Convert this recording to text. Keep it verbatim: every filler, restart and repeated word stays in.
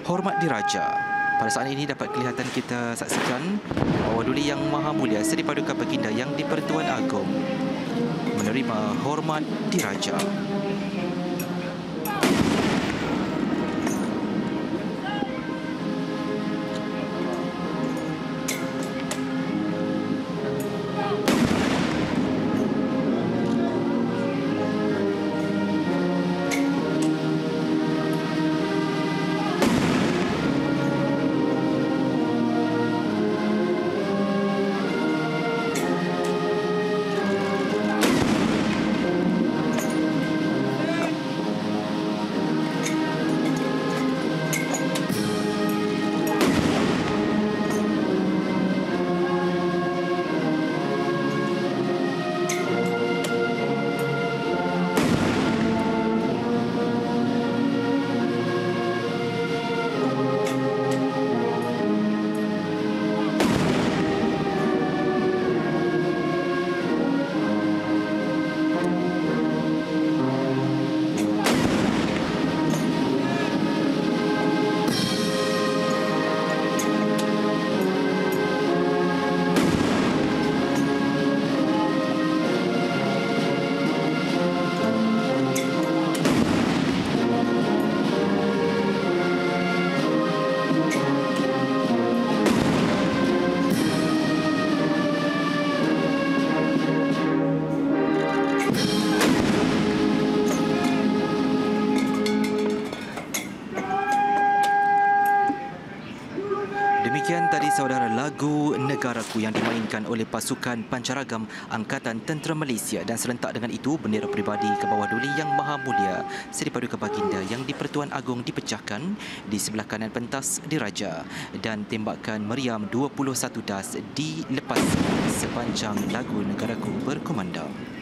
Hormat Diraja. Pada saat ini dapat kelihatan kita saksikan Bawah Duli Yang Maha Mulia Seri Paduka Baginda Yang di-Pertuan Agong menerima hormat Diraja. Demikian tadi saudara lagu Negaraku yang dimainkan oleh pasukan Pancaragam Angkatan Tentera Malaysia, dan serentak dengan itu bendera peribadi ke Bawah Duli Yang Maha Mulia Seri Paduka Baginda Yang di-Pertuan Agong dipecahkan di sebelah kanan pentas diraja, dan tembakan meriam dua puluh satu das dilepas sepanjang lagu Negaraku berkumandang.